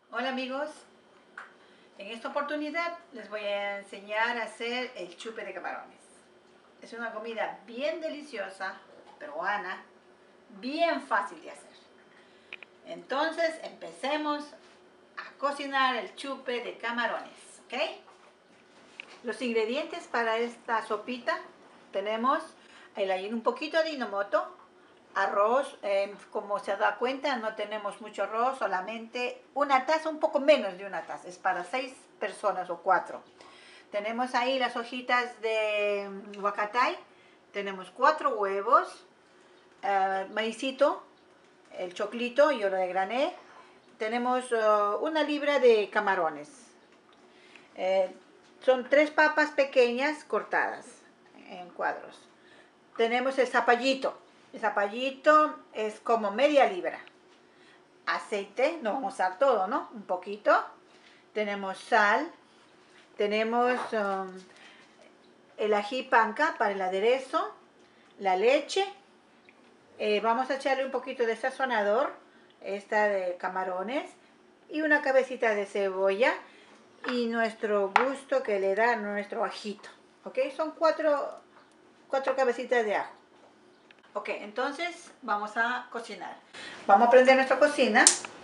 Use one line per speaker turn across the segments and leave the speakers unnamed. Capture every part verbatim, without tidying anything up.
Hola amigos, en esta oportunidad les voy a enseñar a hacer el chupe de camarones. Es una comida bien deliciosa, peruana, bien fácil de hacer. Entonces empecemos a cocinar el chupe de camarones, ¿ok? Los ingredientes para esta sopita tenemos el, un poquito de Hinomoto, arroz, eh, como se da cuenta no tenemos mucho arroz, solamente una taza, un poco menos de una taza, es para seis personas o cuatro. Tenemos ahí las hojitas de huacatay, tenemos cuatro huevos, eh, maicito, el choclito, yo lo desgrané, tenemos uh, una libra de camarones, eh, son tres papas pequeñas cortadas en cuadros. Tenemos el zapallito. El zapallito es como media libra. Aceite, no vamos a usar todo, ¿no? Un poquito. Tenemos sal. Tenemos um, el ají panca para el aderezo. La leche. Eh, vamos a echarle un poquito de sazonador. Esta de camarones. Y una cabecita de cebolla. Y nuestro gusto que le da nuestro ajito. ¿Ok? Son cuatro, cuatro cabecitas de ajo. Ok, entonces vamos a cocinar. Vamos a prender nuestra cocina.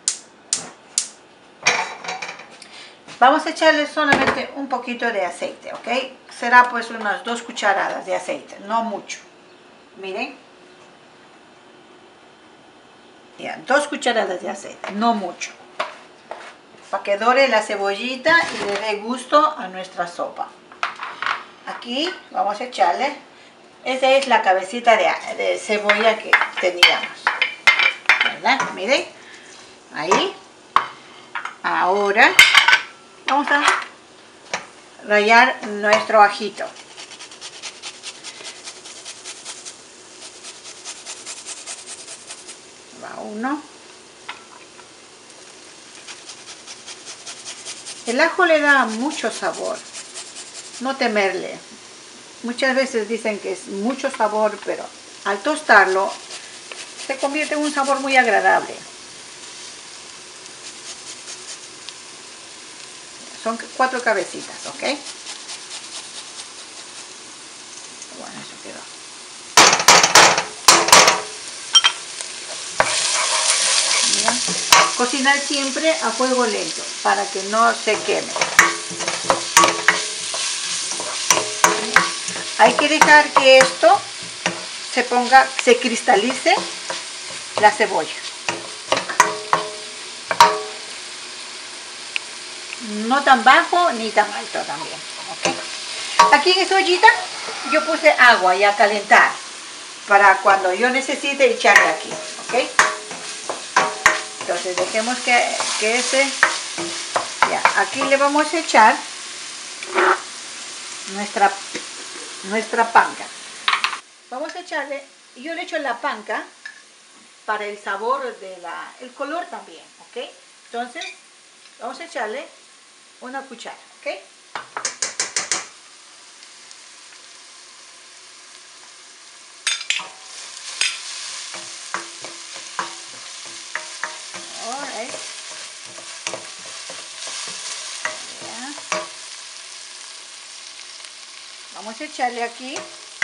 Vamos a echarle solamente un poquito de aceite, ¿ok? Será pues unas dos cucharadas de aceite, no mucho. Miren. Ya, dos cucharadas de aceite, no mucho. Para que dore la cebollita y le dé gusto a nuestra sopa. Aquí vamos a echarle. Esa es la cabecita de, de cebolla que teníamos, ¿verdad? Miren, ahí. Ahora vamos a rallar nuestro ajito. Va uno. El ajo le da mucho sabor, no temerle. Muchas veces dicen que es mucho sabor, pero al tostarlo se convierte en un sabor muy agradable. Son cuatro cabecitas, ¿ok? Bueno, eso quedó. Mira. Cocinar siempre a fuego lento para que no se queme. Hay que dejar que esto se ponga, se cristalice la cebolla. No tan bajo ni tan alto también, ¿ok? Aquí en esta ollita yo puse agua ya a calentar para cuando yo necesite echarle aquí, ¿ok? Entonces dejemos que, que ese, ya, aquí le vamos a echar nuestra, nuestra panca. Vamos a echarle, yo le echo la panca para el sabor de la, el color también, ¿ok? Entonces vamos a echarle una cuchara, ¿ok? Alright. Ya. Vamos a echarle aquí.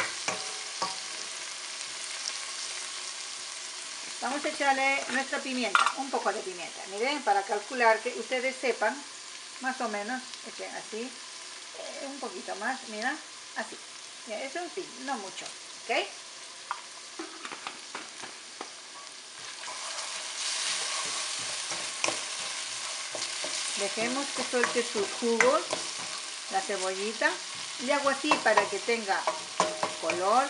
Vamos a echarle nuestra pimienta, un poco de pimienta. Miren, para calcular que ustedes sepan, más o menos, echen así, eh, un poquito más, mira, así. Ya, eso sí, no mucho, ¿ok? Dejemos que suelte sus jugos, la cebollita. Le hago así para que tenga color.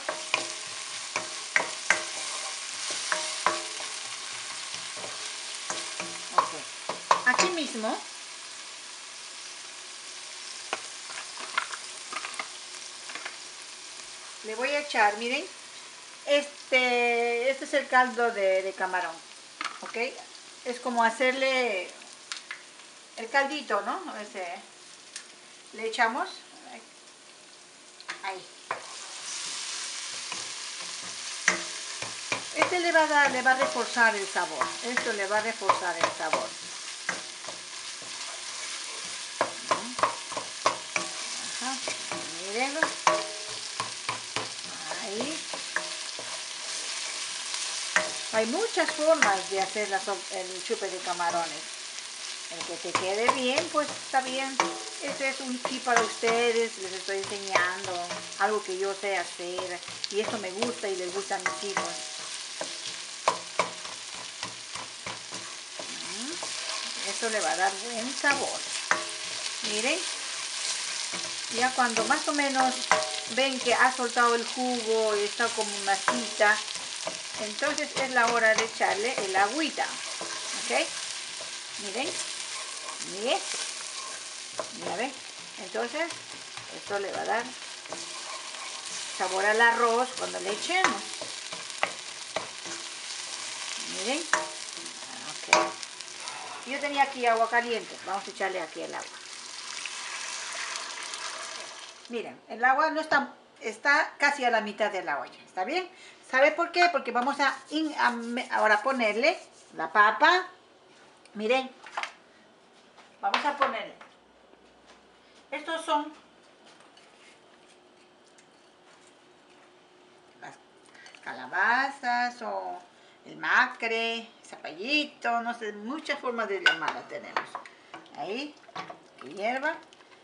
Okay. Aquí mismo le voy a echar, miren, este, este es el caldo de, de camarón, ¿ok? Es como hacerle el caldito, ¿no? Ese, le echamos ahí. Este le va a dar, le va a reforzar el sabor. Esto le va a reforzar el sabor. hay muchas formas de hacer la el chupe de camarones. El que te quede bien, pues está bien. Ese es un tip para ustedes, les estoy enseñando algo que yo sé hacer y eso me gusta y les gusta a mis hijos. Eso le va a dar buen sabor. Miren, ya cuando más o menos ven que ha soltado el jugo y está como masita, entonces es la hora de echarle el agüita. ¿Ok? Miren. Miren. Ya ven. Entonces, esto le va a dar sabor al arroz cuando le echemos. Miren. Ok. Yo tenía aquí agua caliente. Vamos a echarle aquí el agua. Miren, el agua no está, está casi a la mitad de la olla. ¿Está bien? ¿Sabe por qué? Porque vamos a, in, a ahora ponerle la papa. Miren. Vamos a ponerle. Estos son las calabazas o el macre, zapallito, no sé, muchas formas de llamarla tenemos. Ahí, que hierva.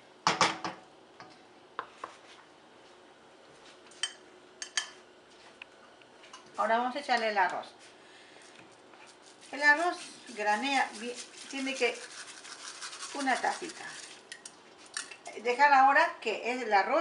Ahora vamos a echarle el arroz. El arroz granea, tiene que una tacita. Dejar ahora que es el arroz,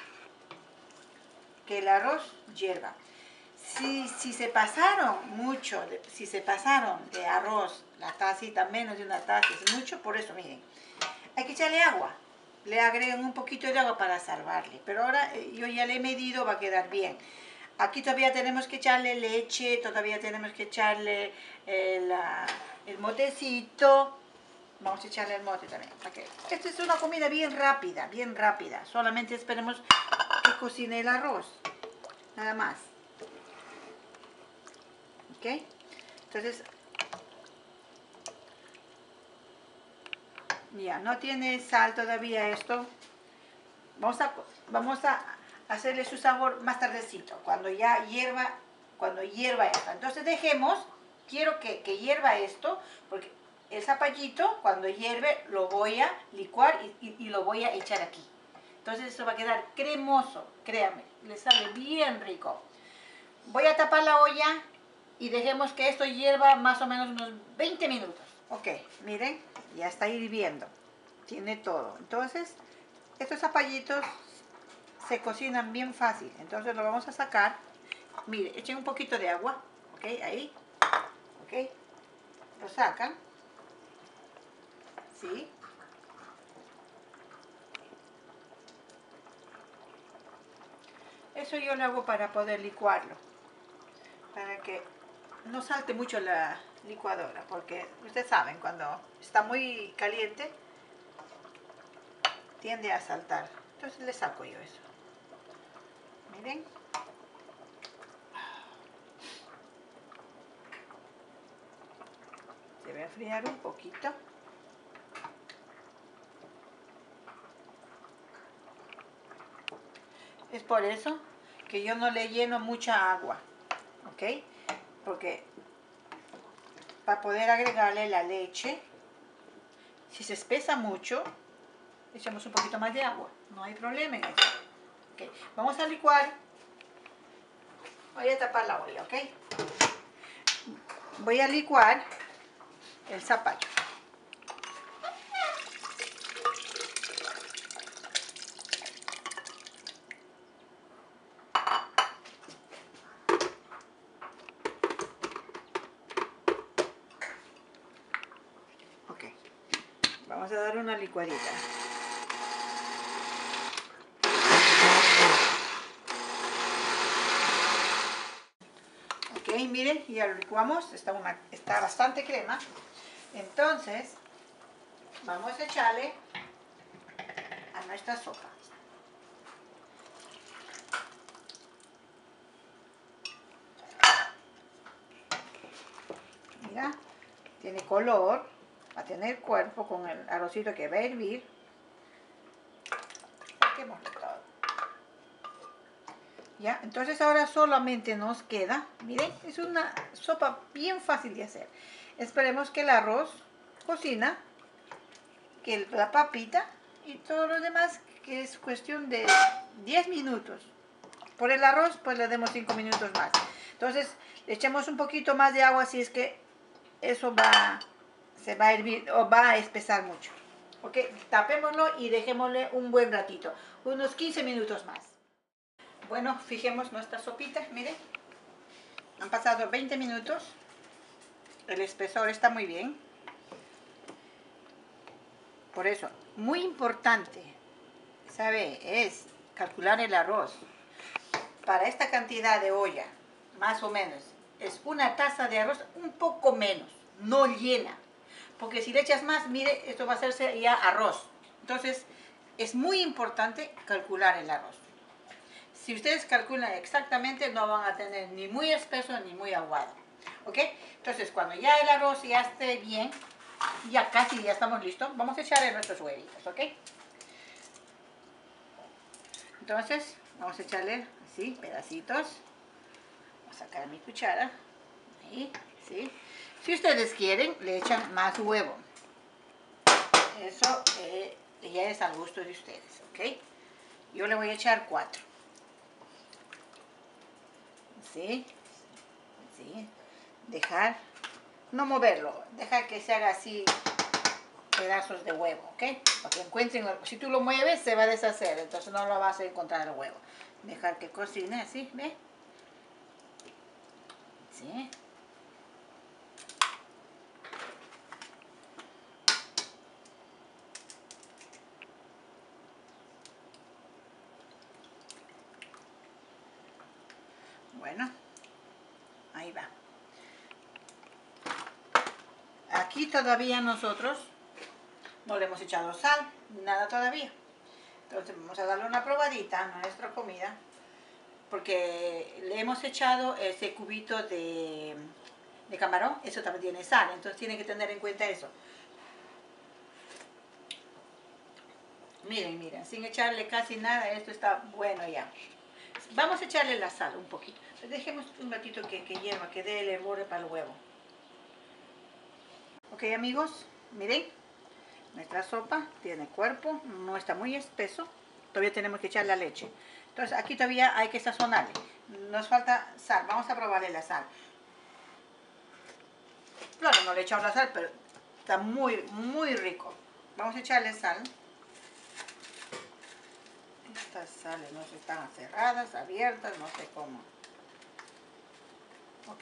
que el arroz hierva. Si, si se pasaron mucho, de, si se pasaron de arroz, la tacita, menos de una taza, es mucho, por eso miren, hay que echarle agua. Le agregan un poquito de agua para salvarle, pero ahora yo ya le he medido, va a quedar bien. Aquí todavía tenemos que echarle leche, todavía tenemos que echarle el, el motecito. Vamos a echarle el mote también. Okay. Esta es una comida bien rápida, bien rápida. Solamente esperemos que cocine el arroz. Nada más. ¿Ok? Entonces, ya, no tiene sal todavía esto. Vamos a, vamos a hacerle su sabor más tardecito, cuando ya hierva, cuando hierva esto. Entonces dejemos, quiero que, que hierva esto, porque el zapallito cuando hierve lo voy a licuar y, y, y lo voy a echar aquí. Entonces esto va a quedar cremoso, créanme, le sale bien rico. Voy a tapar la olla y dejemos que esto hierva más o menos unos veinte minutos. Ok, miren, ya está hirviendo, tiene todo. Entonces, estos zapallitos se cocinan bien fácil, entonces lo vamos a sacar. Mire, echen un poquito de agua, ok, ahí, ok, lo sacan, sí. Eso yo lo hago para poder licuarlo, para que no salte mucho la licuadora, porque ustedes saben, cuando está muy caliente, tiende a saltar. Entonces le saco yo eso. Miren. Se va a enfriar un poquito. Es por eso que yo no le lleno mucha agua, ¿ok? Porque para poder agregarle la leche, si se espesa mucho, echamos un poquito más de agua, no hay problema en eso. Okay. Vamos a licuar. Voy a tapar la olla, ¿ok? Voy a licuar el zapallo. Ok. Vamos a dar una licuadita. Ok, miren, ya lo licuamos, está, una, está bastante crema. Entonces, vamos a echarle a nuestra sopa. Mira, tiene color, va a tener cuerpo con el arrocito que va a hervir. Saquémosle todo. ¿Ya? Entonces ahora solamente nos queda, miren, es una sopa bien fácil de hacer. Esperemos que el arroz cocina, que la papita y todo lo demás, que es cuestión de diez minutos. Por el arroz, pues le demos cinco minutos más. Entonces, le echamos un poquito más de agua si es que eso va, se va a hervir o va a espesar mucho. Ok, tapémoslo y dejémosle un buen ratito, unos quince minutos más. Bueno, fijemos nuestra sopita, miren. Han pasado veinte minutos. El espesor está muy bien. Por eso, muy importante, ¿sabe? Es calcular el arroz. Para esta cantidad de olla, más o menos, es una taza de arroz, un poco menos, no llena. Porque si le echas más, mire, esto va a hacerse ya arroz. Entonces, es muy importante calcular el arroz. Si ustedes calculan exactamente, no van a tener ni muy espeso ni muy aguado. ¿Ok? Entonces, cuando ya el arroz ya esté bien, ya casi ya estamos listos, vamos a echarle nuestros huevitos, ¿ok? Entonces, vamos a echarle así, pedacitos. Voy a sacar mi cuchara. Ahí, ¿sí? Si ustedes quieren, le echan más huevo. Eso eh, ya es al gusto de ustedes, ¿ok? Yo le voy a echar cuatro. ¿Sí? ¿Sí? Dejar, no moverlo, dejar que se haga así pedazos de huevo, ¿ok? Para que encuentren, si tú lo mueves se va a deshacer, entonces no lo vas a encontrar el huevo. Dejar que cocine así, ¿ve? ¿Sí? Bueno, ahí va. Aquí todavía nosotros no le hemos echado sal, nada todavía. Entonces vamos a darle una probadita a nuestra comida, porque le hemos echado ese cubito de, de camarón, eso también tiene sal, entonces tienen que tener en cuenta eso. Miren, miren, sin echarle casi nada, esto está bueno ya. Vamos a echarle la sal un poquito. Dejemos un ratito que, que hierva, que dé el hervor para el huevo. Ok, amigos, miren, nuestra sopa tiene cuerpo, no está muy espeso. Todavía tenemos que echar la leche. Entonces aquí todavía hay que sazonarle. Nos falta sal, vamos a probarle la sal. Claro, no le he echado la sal, pero está muy, muy rico. Vamos a echarle sal. Estas sales no están cerradas, abiertas, no sé cómo. Ok.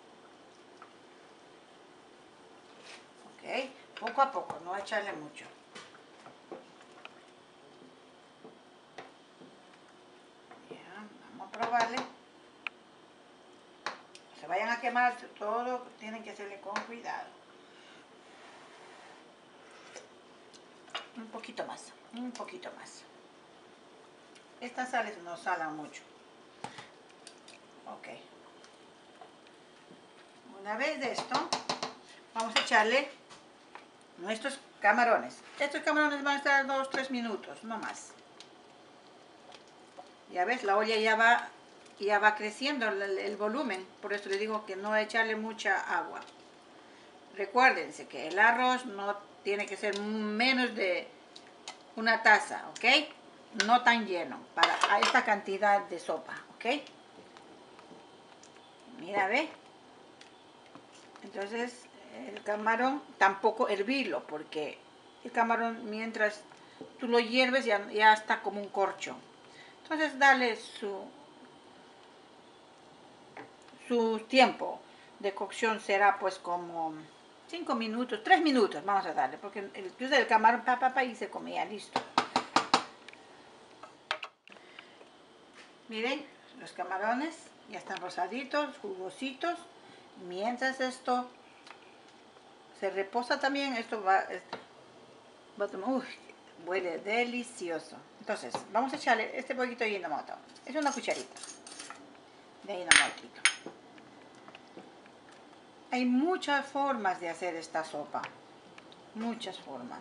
Ok, poco a poco, no echarle mucho. Ya, vamos a probarle. No se vayan a quemar, todo tienen que hacerle con cuidado. Un poquito más, un poquito más. Estas sales no salan mucho. Ok. Una vez de esto, vamos a echarle nuestros camarones. Estos camarones van a estar dos tres minutos, no más. Ya ves, la olla ya va, ya va creciendo el, el volumen, por eso les digo que no echarle mucha agua. Recuérdense que el arroz no tiene que ser menos de una taza, ¿ok? No tan lleno, para esta cantidad de sopa, ¿ok? Mira, ve. Entonces, el camarón tampoco hervirlo, porque el camarón mientras tú lo hierves ya, ya está como un corcho. Entonces, dale su, su tiempo de cocción será pues como cinco minutos, tres minutos vamos a darle, porque el, el camarón pa, pa, pa, y se comía, listo. Miren, los camarones ya están rosaditos, jugositos. Mientras esto se reposa también, esto va, esto, va a tomar, uy, huele delicioso. Entonces, vamos a echarle este poquito de Ajinomoto. Es una cucharita de Ajinomoto. Hay muchas formas de hacer esta sopa. Muchas formas.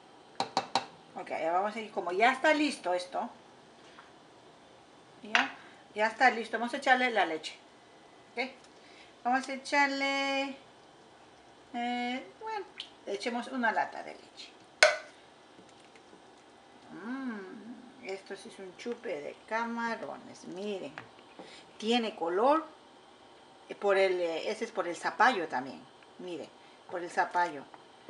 Ok, ya vamos a ir, como ya está listo esto, ¿ya? Ya está listo. Vamos a echarle la leche. ¿Okay? Vamos a echarle... Eh, bueno, le echemos una lata de leche. Mm, esto sí es un chupe de camarones. Miren. Tiene color. Por el, ese es por el zapallo también. Miren, por el zapallo.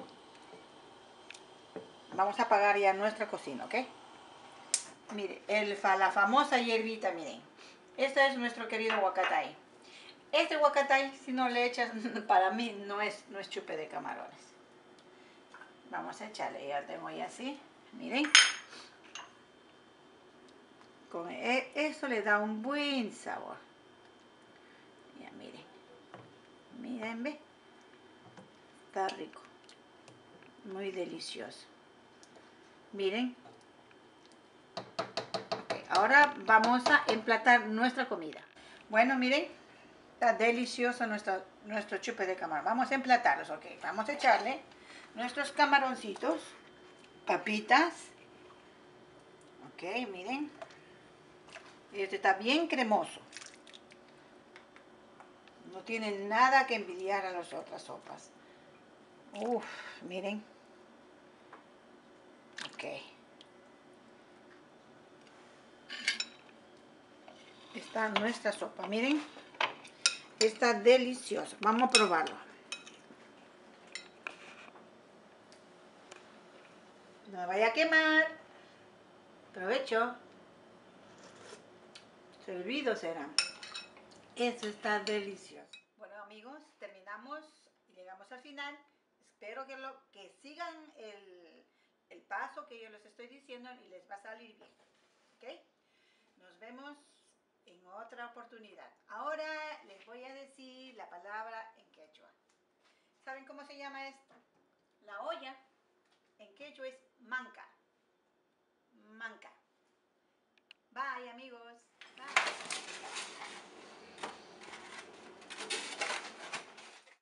Vamos a apagar ya nuestra cocina, ¿ok? Mire, el, la famosa hierbita, miren. Este es nuestro querido huacatay. Este huacatay, si no le echas, para mí no es, no es chupe de camarones. Vamos a echarle, ya tengo ya así, miren. Con eso le da un buen sabor. Ya, miren. Miren, ve. Está rico. Muy delicioso. Miren. Okay, ahora vamos a emplatar nuestra comida. Bueno, miren. Está delicioso nuestro, nuestro chupe de camarón. Vamos a emplatarlos, ok. Vamos a echarle nuestros camaroncitos, papitas. Ok, miren. Este está bien cremoso. No tiene nada que envidiar a las otras sopas. Uf, miren. Ok. Está nuestra sopa, miren. Está delicioso. Vamos a probarlo. No me vaya a quemar. Provecho. Servido será. Eso está delicioso. Bueno, amigos, terminamos y llegamos al final. Espero que, lo, que sigan el, el paso que yo les estoy diciendo y les va a salir bien. ¿Ok? Nos vemos en otra oportunidad. Ahora les voy a decir la palabra en quechua. ¿Saben cómo se llama esto? La olla en quechua es manca. Manca. Bye, amigos. Bye.